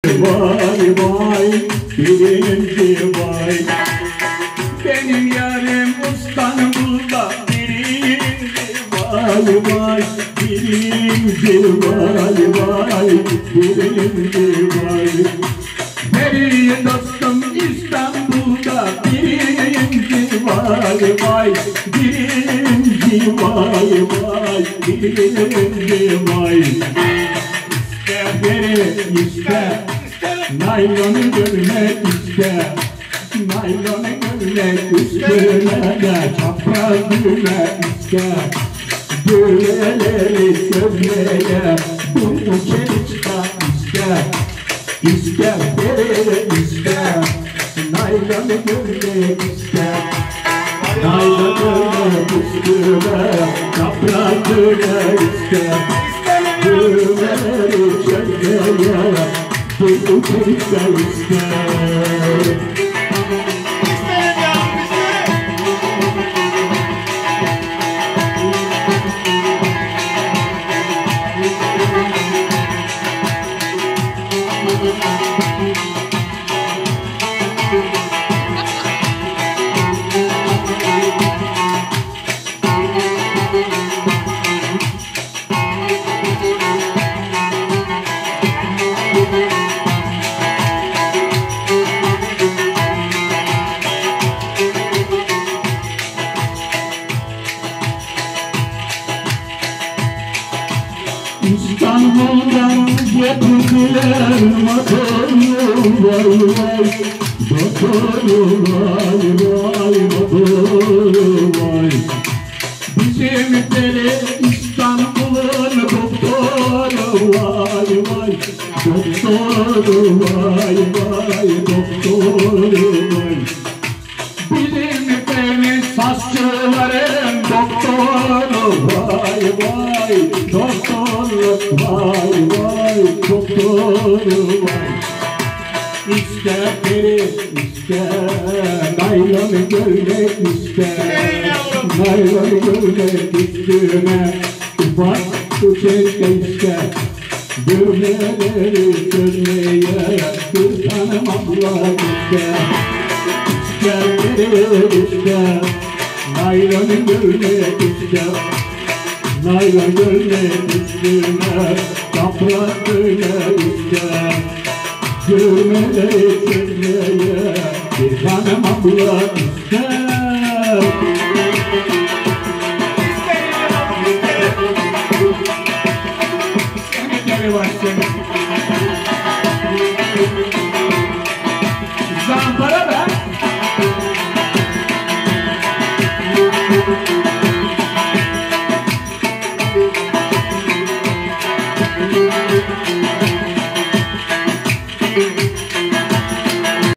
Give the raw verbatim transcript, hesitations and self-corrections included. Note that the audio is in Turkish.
Vay vay, birinci vay. Benim yarim İstanbul'da birinci vay vay, birinci vay vay, birinci vay. Benim dostum İstanbul'da birinci vay vay, birinci vay vay, birinci vay. İste beni iste, naylonu görmek iste, naylonu görmek üstüne de çapraz düğme iste. Düğmeleri gözleye bunu çelişten iste, iste beni iste, naylonu görmek iste. Naylonu görmek üstüne çapraz düğme iste. Düğmeleri çözmeye bunu çelişten iste. İstanbul'dan getirdiler motoru vay vay, motoru vay vay, motoru vay. Bizim deli İstanbul'un doktoru vay vay, doktoru vay vay, doktoru vay. Bizim deli saççıların doktoru vay vay, doktoru vay vay, doktoru vay. İşte beni iste, naylonu görmek iste, naylonu görmek üstüne ufak uçekle iste. Düğmeleri çözmeye bir tanem abla iste, iste beni iste, naylonu görmek iste. Naylon görmek üstüne yaprak böyle iste. Düğmeleri çözmeye bir tanem abla iste. Seni var seni. Zampara be.